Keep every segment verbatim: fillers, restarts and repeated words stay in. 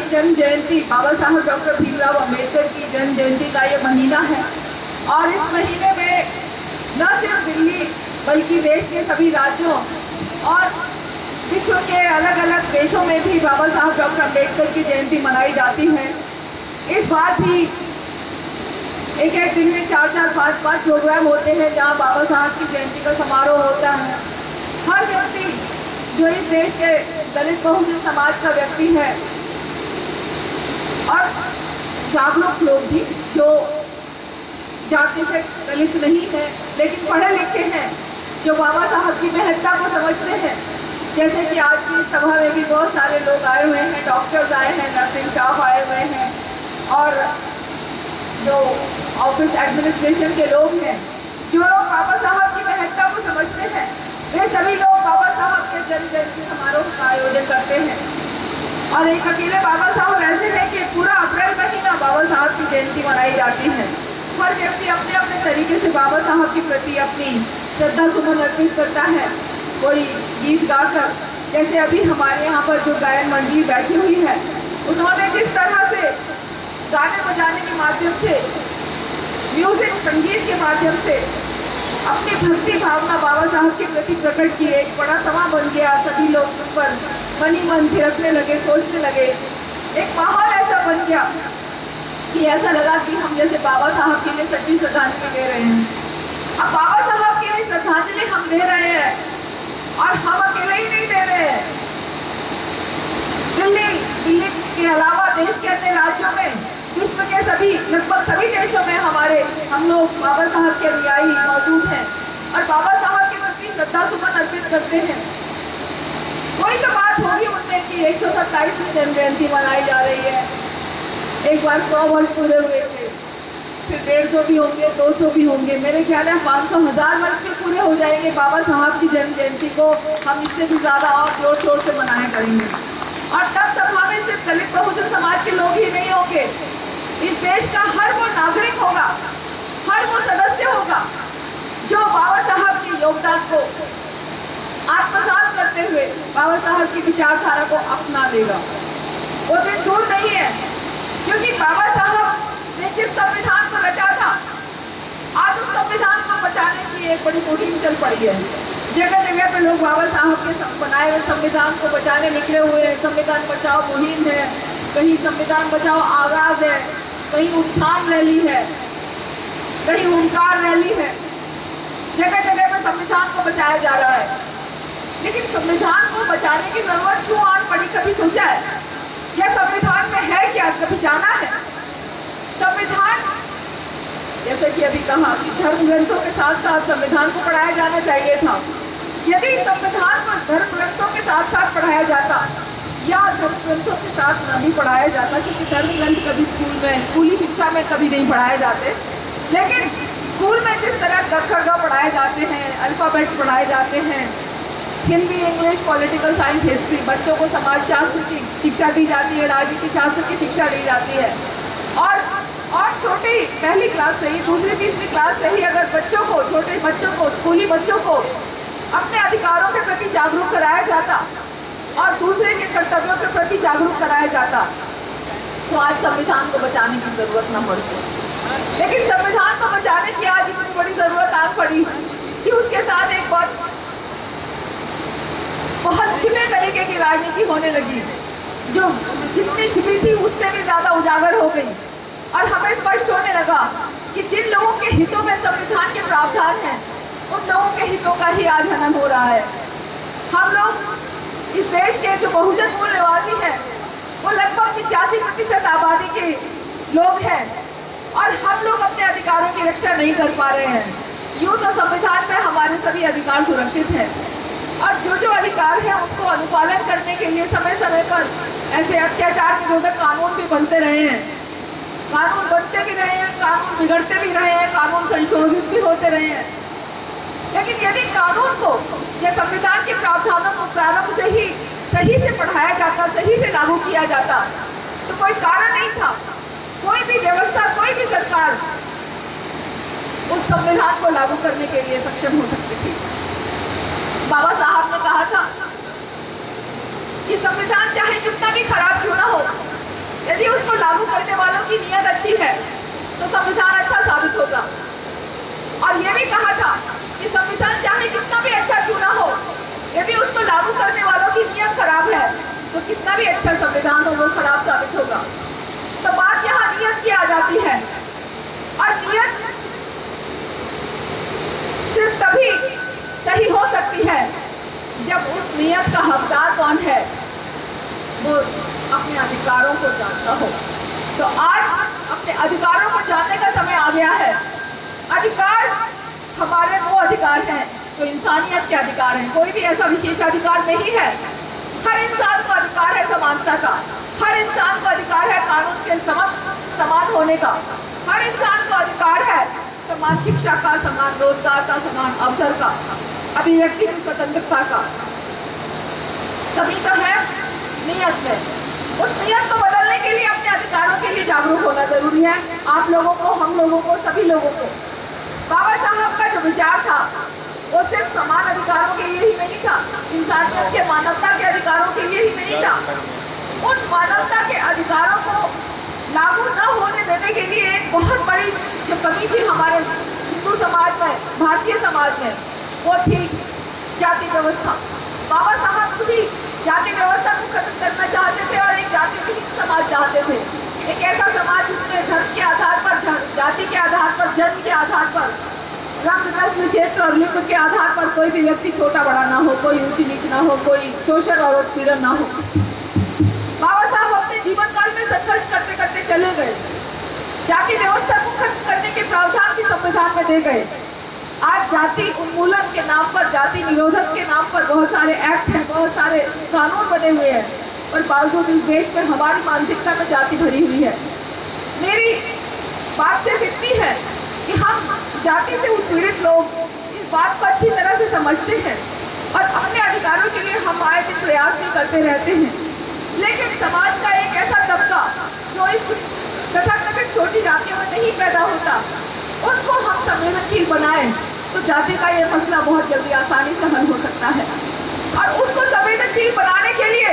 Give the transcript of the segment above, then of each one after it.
जन्म जयंती, बाबा साहब डॉक्टर भीमराव अंबेडकर की जन्म जयंती का ये महीना है। और इस महीने में न सिर्फ दिल्ली बल्कि देश के सभी राज्यों और विश्व के अलग अलग देशों में भी बाबा साहब डॉक्टर अंबेडकर की जयंती मनाई जाती है। इस बार भी एक एक दिन में चार चार पाँच पाँच प्रोग्राम होते हैं जहाँ बाबा साहब की जयंती का समारोह होता है। हर व्यक्ति जो इस देश के दलित बहुजन समाज का व्यक्ति है और जागरूक लोग भी जो जाति से दलित नहीं है लेकिन पढ़े लिखे हैं, जो बाबा साहब की महत्ता को समझते हैं, जैसे कि आज की सभा में भी बहुत सारे लोग आए हुए हैं, डॉक्टर्स आए हैं, नर्सिंग स्टाफ आए हुए हैं और जो ऑफिस एडमिनिस्ट्रेशन के लोग हैं, जो लोग बाबा साहब की महत्ता को समझते हैं, वे सभी लोग बाबा साहब के जन्म जयंती समारोह का आयोजन करते हैं। और एक अकेले बाबा साहब ऐसे हैं कि पूरा अप्रैल महीना बाबा साहब की जयंती मनाई जाती है। हर व्यक्ति अपने अपने तरीके से बाबा साहब के प्रति अपनी श्रद्धा सुमन अर्पित करता है। कोई गीत गाकर, जैसे अभी हमारे यहाँ पर जो गायन मंडली बैठी हुई है, उन्होंने जिस तरह से गाने बजाने के माध्यम से, म्यूजिक संगीत के माध्यम से अपनी भक्ति भावना बाबा साहब के प्रति प्रकट की, एक बड़ा समा बन गया। सभी लोग उस पर मन ही मन थिरकने लगे, सोचने लगे। एक माहौल ऐसा बन गया कि ऐसा लगा कि हम जैसे बाबा साहब के लिए सच्ची श्रद्धांजलि दे रहे हैं। अब बाबा साहब के लिए श्रद्धांजलि हम दे रहे हैं और हम अकेले ही नहीं दे रहे हैं। दिल्ली दिल्ली के अलावा देश के अन्य राज्यों में, विश्व के सभी लगभग सभी देशों में हमारे हम लोग बाबा साहब के अनुयायी मौजूद हैं और बाबा साहब के प्रति श्रद्धा सुमन अर्पित करते हैं। कोई तो बात होगी उनमें कि एक सौ सत्ताईसवीं जन्म जयंती मनाई जा रही है। एक बार सौ वर्ष पूरे हुए थे, फिर डेढ़ सौ भी होंगे, दो सौ भी होंगे। मेरे ख्याल है पाँच सौ हजार वर्ष भी पूरे हो जाएंगे बाबा साहब की जन्म जयंती को। हम इससे भी ज्यादा और जोर शोर से मनाया करेंगे और तब सभा में सिर्फ दलित बहुजन समाज के लोग ही नहीं होंगे। इस देश का हर वो नागरिक होगा, हर वो सदस्य होगा जो बाबा साहब के योगदान को आत्मसात करते हुए बाबा साहब की विचारधारा को अपना लेगा। वो दिन दूर नहीं है, क्योंकि बाबा साहब ने जिस संविधान को रचा था, आज उस संविधान को बचाने की एक बड़ी मुहिम चल पड़ी है। जगह जगह पे लोग बाबा साहब के बनाए हुए संविधान को बचाने निकले हुए हैं। संविधान बचाओ मुहिम है, कहीं संविधान बचाओ आगाज है, कहीं उत्थान रैली है, कहीं हुंकार रैली है। जगह जगह पे संविधान को बचाया जा रहा है, लेकिन संविधान को बचाने की जरूरत क्यों आन पड़ी? कभी सोचा है? यह संविधान में है क्या? कभी जाना है? संविधान, जैसे कि अभी कहा कि धर्म ग्रंथों के साथ साथ संविधान को पढ़ाया जाना चाहिए था। यदि संविधान को धर्म ग्रंथों के साथ साथ पढ़ाया जाता या धर्म ग्रंथों के साथ नहीं पढ़ाया जाता, क्योंकि धर्म ग्रंथ कभी स्कूल में, स्कूली शिक्षा में कभी नहीं पढ़ाए जाते, लेकिन स्कूल में जिस तरह क ख ग पढ़ाए जाते हैं, अल्फाबेट्स पढ़ाए जाते हैं, Hindi, English, political science, history, बच्चों को समाज शास्त्र की शिक्षा दी जाती है, राजनीति शास्त्र की शिक्षा दी जाती है। और और छोटी पहली क्लास से ही, दूसरी तीसरी क्लास से ही अगर बच्चों को, छोटे बच्चों को, स्कूली बच्चों को अपने अधिकारों के प्रति जागरूक कराया जाता और दूसरे के कर्तव्यों के प्रति जागरूक कराया जाता, तो आज संविधान को बचाने की जरूरत न पड़ती। लेकिन संविधान को बचाने की आज इतनी बड़ी जरूरत आ पड़ी कि उसके साथ एक बहुत बहुत छिपे तरीके की राजनीति होने लगी, जो जितनी छिपी थी उससे भी ज्यादा उजागर हो गई। और हमें स्पष्ट होने लगा कि जिन लोगों के हितों में संविधान के प्रावधान हैं, उन लोगों के हितों का ही आज हनन हो रहा है। हम लोग इस देश के जो बहुजन मूल निवासी हैं, वो लगभग पिचासी प्रतिशत आबादी के लोग हैं और हम लोग अपने अधिकारों की रक्षा नहीं कर पा रहे हैं। यूं तो संविधान में हमारे सभी अधिकार सुरक्षित हैं और जो जो अधिकार हैं उनको अनुपालन करने के लिए समय समय पर ऐसे अत्याचार निरोधक कानून भी बनते रहे हैं। कानून बनते भी रहे हैं, कानून बिगड़ते भी रहे हैं, कानून संशोधित भी होते रहे हैं। लेकिन यदि कानून को या संविधान के प्रावधानों को प्रारंभ से ही सही से पढ़ाया जाता, सही से लागू किया जाता, तो कोई कारण नहीं था, कोई भी व्यवस्था, कोई भी सरकार उस संविधान को लागू करने के लिए सक्षम हो सकती थी। बाबा साहब ने कहा था कि संविधान चाहे कितना भी खराब क्यों ना हो, यदि उसको लागू करने वालों की नीयत अच्छी है तो संविधान अच्छा साबित होगा। और ये भी कहा था कि संविधान चाहे कितना भी अच्छा क्यों ना हो, यदि उसको लागू करने वालों की नीयत खराब है तो कितना भी अच्छा संविधान हो वो खराब साबित होगा। तो बात यहाँ नीयत की आ जाती है, और नीयत सिर्फ तभी सही हो सकती है जब उस नीयत का हकदार कौन है वो अपने अधिकारों को जानता हो। तो आज अपने अधिकारों को जानने का समय आ गया है। अधिकार हमारे वो अधिकार हैं जो इंसानियत के अधिकार हैं, कोई भी ऐसा विशेषाधिकार नहीं है। हर इंसान को अधिकार है समानता का, हर इंसान को अधिकार है कानून के समक्ष समान होने का, हर इंसान को अधिकार है समान शिक्षा का, समान रोजगार का, समान अवसर का, अभिव्यक्ति की स्वतंत्रता का। कमी तो है नीयत में। उस नीयत को बदलने के लिए अपने अधिकारों के लिए जागरूक होना जरूरी है। आप लोगों को, हम लोगों को, सभी लोगों को। बाबा साहब का जो विचार था वो सिर्फ समान अधिकारों के लिए ही नहीं था, इंसानियत के, मानवता के अधिकारों के लिए ही नहीं था। उन मानवता के अधिकारों को लागू न होने देने के लिए एक बहुत बड़ी जो कमी थी हमारे हिंदू समाज में, भारतीय समाज में, वो थी जाति व्यवस्था। बाबा साहब उसी जाति व्यवस्था को खत्म करना चाहते थे और एक जाति विहीन समाज चाहते थे। एक ऐसा समाज जिसमें धर्म के आधार पर, जाति के आधार पर, जन्म के आधार पर, रंग, नस्ल, क्षेत्र और लिंग के आधार पर कोई भी व्यक्ति छोटा बड़ा ना हो, कोई ऊंची नीच ना हो, कोई शोषण और उत्पीड़न ना हो। बाबा साहब अपने जीवन काल में संघर्ष करते करते चले गए, जाति व्यवस्था को खत्म करने के प्रावधान भी संविधान में दे गए। आज जाति उन्मूलन के नाम पर, जाति निरोधक के नाम पर बहुत सारे एक्ट हैं, बहुत सारे कानून बने हुए हैं, और बावजूद इस देश में हमारी मानसिकता में जाति भरी हुई है। मेरी बात सिर्फ इतनी है कि हम जाति से उत्पीड़ित लोग इस बात को अच्छी तरह से समझते हैं और अपने अधिकारों के लिए हम आए दिन प्रयास भी करते रहते हैं। लेकिन समाज का एक ऐसा तबका जो इस तथाकथित छोटी जातियों में नहीं पैदा होता, उनको हम संवेदनशील बनाएं तो जाति का ये मसला बहुत जल्दी आसानी से हल हो सकता है। और उसको संवेदनशील बनाने के लिए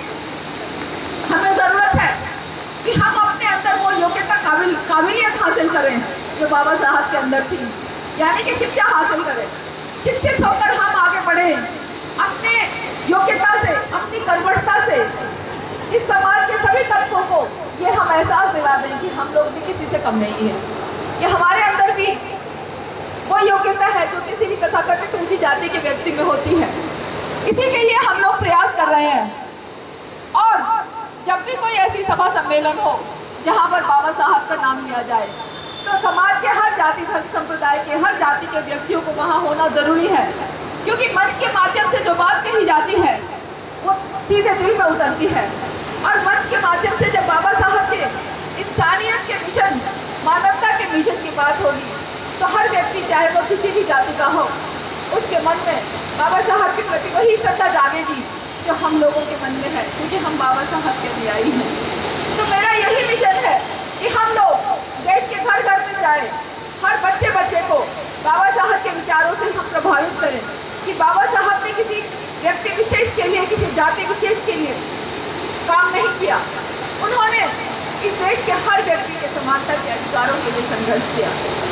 हमें जरूरत है कि हम अपने अंदर वो योग्यता, काबिल काबिलियत हासिल करें जो बाबा साहब के अंदर थी, यानी कि शिक्षा हासिल करें। शिक्षित होकर हम आगे बढ़े, अपने योग्यता से, अपनी कर्मठता से इस समाज के सभी तबकों को ये हम एहसास दिला दें कि हम लोग भी किसी से कम नहीं है, कि हमारे अंदर भी वो योग्यता है जो किसी भी तथाकथित ऊंची जाति के व्यक्ति में होती है। इसी के लिए हम लोग प्रयास कर रहे हैं। और जब भी कोई ऐसी सभा सम्मेलन हो जहाँ पर बाबा साहब का नाम लिया जाए तो समाज के हर जाति, धर्म, संप्रदाय के हर जाति के व्यक्तियों को वहाँ होना जरूरी है, क्योंकि मंच के माध्यम से जो बात कही जाती है वो सीधे दिल में उतरती है। और मंच के माध्यम से जब बाबा साहब के इंसानियत के मिशन, मानवता के मिशन की बात होगी तो हर व्यक्ति, चाहे वो किसी भी जाति का हो, उसके मन में बाबा साहब के प्रति वही श्रद्धा जागेगी जो हम लोगों के मन में है, क्योंकि हम बाबा साहब के अनुयायी हैं। तो मेरा यही मिशन है कि हम लोग देश के घर घर में जाए, हर बच्चे बच्चे को बाबा साहब के विचारों से हम प्रभावित करें कि बाबा साहब ने किसी व्यक्ति विशेष के लिए, किसी जाति विशेष के लिए काम नहीं किया, उन्होंने इस देश के हर व्यक्ति के समानता के अधिकारों के लिए संघर्ष किया।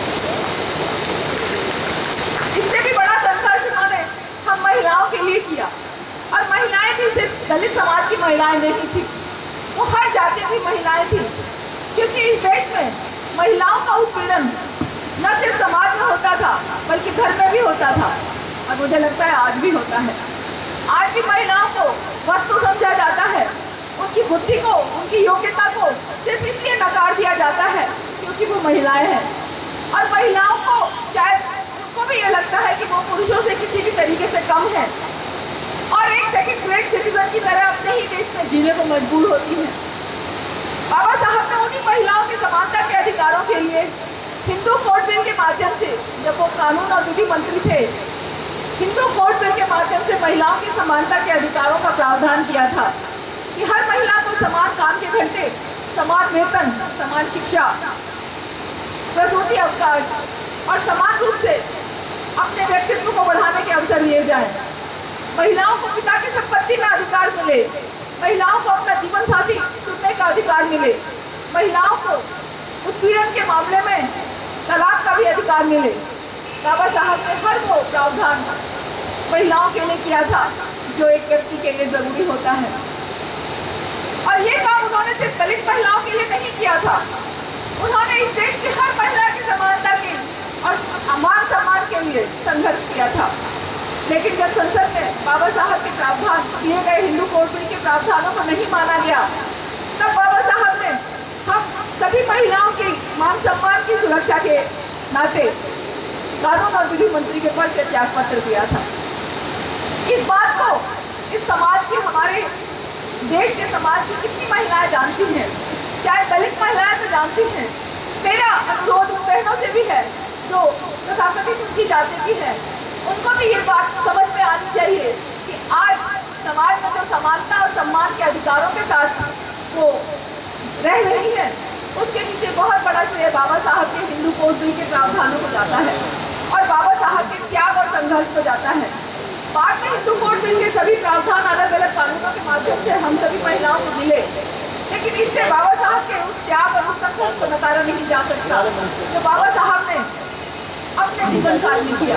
इससे भी बड़ा संघर्ष उन्होंने हम महिलाओं के लिए किया, और महिलाएं भी सिर्फ दलित समाज की महिलाएं नहीं थी, वो हर जाति की महिलाएं थी, क्योंकि इस देश में महिलाओं का उत्पीड़न न सिर्फ समाज में होता था बल्कि घर में भी होता था, और मुझे लगता है आज भी होता है। आज भी महिलाओं को वस्तु समझा जाता है, उनकी बुद्धि को, उनकी योग्यता को सिर्फ इसलिए नकार दिया जाता है क्योंकि वो महिलाएं हैं। और महिलाओं को शायद उनको भी ये लगता है कि वो पुरुषों से किसी भी तरीके से कम है, और एक सेकंड ग्रेड सिटीजन की तरह अपने ही देश में जीने को मजबूर होती है। बाबा साहब ने उन्हीं महिलाओं की समानता के अधिकारों के लिए हिंदू कोड बिल के माध्यम से, जब वो कानून और विधि मंत्री थे, हिंदू कोड बिल के माध्यम से महिलाओं की समानता के अधिकारों का प्रावधान किया था कि हर महिला को समान काम के घंटे, समान वेतन, समान शिक्षा, प्रसूति अवकाश और समान रूप से अपने व्यक्तित्व को बढ़ाने के अवसर दिए जाएं। महिलाओं को पिता की संपत्ति में अधिकार मिले, महिलाओं को अपना जीवन साथी चुनने का अधिकार मिले, महिलाओं को उत्पीड़न के मामले में तलाक का भी अधिकार मिले। बाबा साहब ने हर वो प्रावधान महिलाओं के लिए किया था जो एक व्यक्ति के लिए जरूरी होता है। और ये काम उन्होंने सिर्फ दलित महिलाओं के लिए नहीं किया था, उन्होंने इस देश की हर महिला की समानता के और मान सम्मान के लिए संघर्ष किया था। लेकिन जब संसद में बाबा साहब के प्रावधान दिए गए हिंदू कोड बिल के प्रावधानों को नहीं माना गया, तब बाबा साहब ने हम सभी महिलाओं की मान सम्मान की सुरक्षा के नाते कानून और विधि मंत्री के पद से त्याग पत्र दिया था। इस बात को इस समाज की, हमारे देश के समाज की कितनी महिलाएं जानती हैं, चाहे दलित महिलाएं तो जानती हैं। मेरा अनुरोध उन बहनों से भी है जो तथाकथित उनकी जाति की है, उनको भी ये बात समझ में आनी चाहिए कि आज समाज में जो समानता और सम्मान के अधिकारों के साथ वो रह रही है, उसके नीचे बहुत बड़ा श्रेय बाबा साहब के हिंदू कोड बिल के प्रावधानों को जाता है और बाबा साहब के त्याग और संघर्ष को जाता है। बाद में हिंदू कोड बिल के सभी प्रावधान अलग अलग कानूनों के माध्यम से हम सभी महिलाओं को मिले, लेकिन इससे बाबा साहब के उस त्याग और उस संघर्ष को नकारा नहीं जा सकता जो बाबा साहब ने अपने जीवन काल में किया।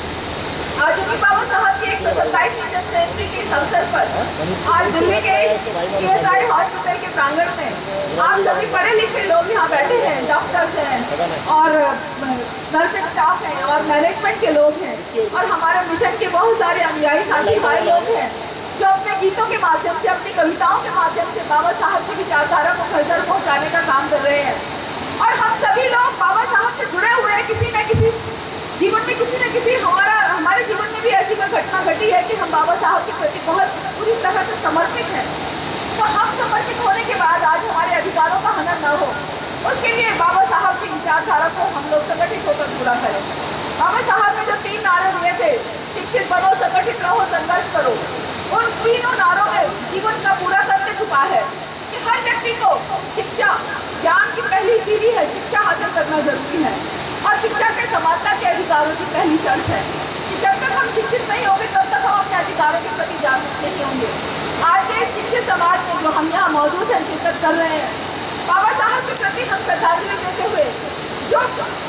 आज उन्हीं बाबा साहब की एक सौ सत्ताईसवीं जन्म जयंती के इस अवसर पर आज दिल्ली के ई एस आई हॉस्पिटल के प्रांगण में आप सभी पढ़े लिखे लोग यहाँ बैठे हैं, डॉक्टर्स हैं और नर्सिंग स्टाफ हैं और मैनेजमेंट के लोग हैं और हमारे मिशन के बहुत सारे अनुयायी साथी भाई लोग हैं जो अपने गीतों के माध्यम से, अपनी कविताओं के माध्यम से बाबा साहब की विचारधारा को घर घर पहुँचाने का काम कर रहे हैं। और हम सभी लोग बाबा साहब से जुड़े हुए हैं, किसी न किसी जीवन में, किसी न किसी हमारा हमारे जीवन में भी ऐसी कोई घटना घटी है कि हम बाबा साहब के प्रति बहुत पूरी तरह से समर्पित हैं। तो हम समर्पित होने के बाद आज हमारे अधिकारों का हनन न हो, उसके लिए बाबा साहब की विचारधारा को हम लोग संगठित होकर पूरा करें। बाबा साहब ने जो तीन नारे दिए थे, शिक्षित बनो, संगठित रहो, संघर्ष करो, उन तीनों नारों में जीवन का पूरा सत्य छुपा है कि हर व्यक्ति को शिक्षा, ज्ञान की पहली सीढ़ी है, शिक्षा हासिल करना जरूरी है और शिक्षा के समानता के अधिकारों की पहली शर्त है कि जब तक हम शिक्षित नहीं होंगे तब तक हम अपने अधिकारों के प्रति जागरूक नहीं होंगे। आज के इस शिक्षित समाज में जो हम यहाँ मौजूद हैं, शिरकत कर रहे हैं, बाबा साहब के प्रति हम श्रद्धांजलि देते हुए जो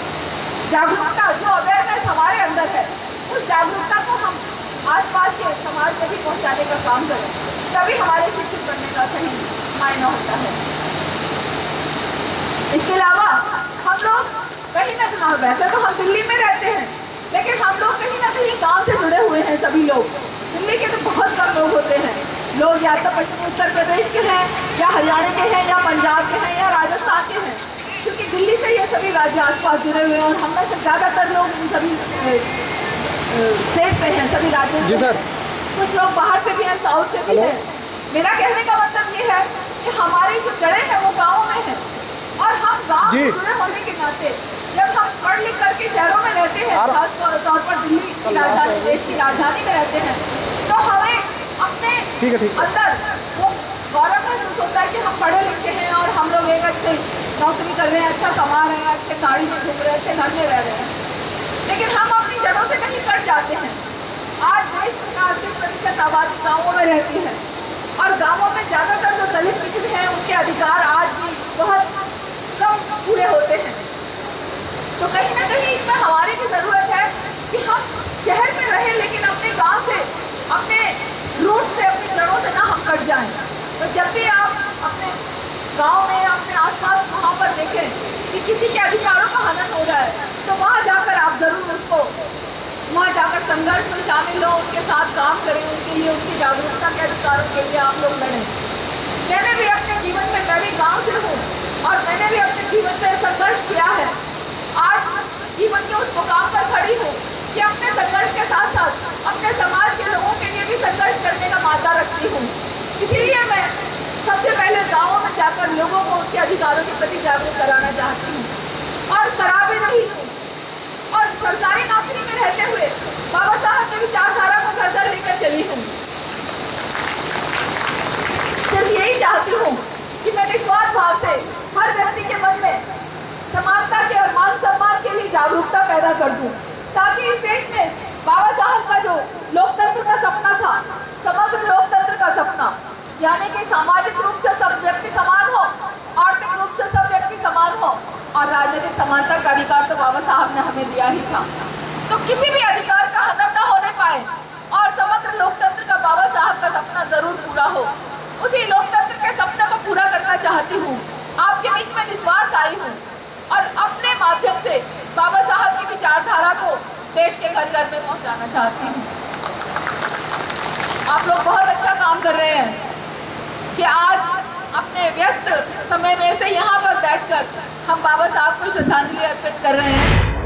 जागरूकता, जो अवेयरनेस हमारे अंदर है, उस जागरूकता को हम आसपास के समाज में भी पहुँचाने का काम करें, तभी हमारे शिक्षित बनने का सही मायना होता है। इसके अलावा हम लोग कहीं ना कहीं, वैसे तो हम दिल्ली में रहते हैं, लेकिन हम लोग कहीं ना कहीं गांव से जुड़े हुए हैं। सभी लोग दिल्ली के तो बहुत कम लोग होते हैं, लोग या तो पश्चिमी उत्तर प्रदेश के हैं या हरियाणा के हैं या पंजाब के हैं या राजस्थान के हैं, क्योंकि दिल्ली से ये सभी राज्य आसपास जुड़े हुए हैं और हम में से ज़्यादातर लोग इन सभी स्टेट से हैं, सभी राज्यों से। सर, कुछ लोग बाहर से भी हैं, साउथ से भी हैं। मेरा कहने का मतलब ये है कि हमारी जो जड़ें हैं वो गाँव में हैं और हम गाँव से जुड़े होने के नाते जब हम पढ़ लिख करके शहरों में रहते हैं, खास तौर पर दिल्ली की राजधानी, देश की राजधानी में रहते हैं, तो हमें अपने ठीक है, ठीक। अंदर वो गौरव महसूस होता है कि हम पढ़े लिखे हैं और हम लोग एक अच्छे नौकरी कर रहे हैं, अच्छा कमा रहे हैं, अच्छे गाड़ी में घूम रहे हैं, अच्छे घर में रह रहे हैं, लेकिन हम अपनी जड़ों से कहीं कट जाते हैं। आज देश का अस्सी प्रतिशत आबादी गाँवों में रहती है और गाँवों में ज़्यादातर जो दलित पिछड़े हैं उनके अधिकार आज भी बहुत कम पूरे होते हैं। तो कहीं ना कहीं इसमें हमारी भी ज़रूरत है कि हम शहर में रहें लेकिन अपने गांव से, अपने रूट से, अपनी जड़ों से ना हम कट जाएं। तो जब भी आप अपने गांव में, अपने आसपास वहाँ पर देखें कि किसी के अधिकारों का हनन हो रहा है, तो वहाँ जाकर आप ज़रूर उसको, वहाँ जाकर संघर्ष में शामिल हो, उनके साथ काम करें, उनके लिए, उनकी जागरूकता के अधिकारों के लिए आप लोग लड़ें। मैंने भी अपने जीवन में, मैं भी गाँव से हूँ और मैंने भी अपने जीवन में संघर्ष किया है। आज जीवन के उस मुकाम पर खड़ी हूँ कि अपने संघर्ष के साथ साथ अपने समाज के लोगों के लिए भी संघर्ष करने का मादा रखती हूँ। इसीलिए मैं सबसे पहले गाँवों में जाकर लोगों को उनके अधिकारों के प्रति जागरूक कराना चाहती हूँ और करा भी रही हूँ। और सरकारी नौकरी में रहते हुए बाबा साहब की विचारधारा को घर घर लेकर चली हूँ। सिर्फ यही चाहती हूँ कि मैं निस्वार्थ भाव से हर व्यक्ति के मन में समानता के और मान सम्मान के लिए जागरूकता पैदा कर दूं, ताकि इस देश में बाबा साहब का जो लोकतंत्र का सपना था यानी कि सामाजिक रूप से सब व्यक्ति समान हो, आर्थिक रूप से सब व्यक्ति समान हो और राजनीतिक समानता का अधिकार तो बाबा साहब ने हमें दिया ही था। तो किसी भी अधिकार का हनन न होने पाए और समग्र लोकतंत्र का बाबा साहब का सपना जरूर पूरा हो। उसी लोकतंत्र के सपने को पूरा करना चाहती हूँ। आपके बीच में निस्वार्थ आई हूँ और अपने माध्यम से बाबा साहब की विचारधारा को देश के घर घर में पहुँचाना चाहती हूँ। आप लोग बहुत अच्छा काम कर रहे हैं कि आज अपने व्यस्त समय में से यहाँ पर बैठकर हम बाबा साहब को श्रद्धांजलि अर्पित कर रहे हैं।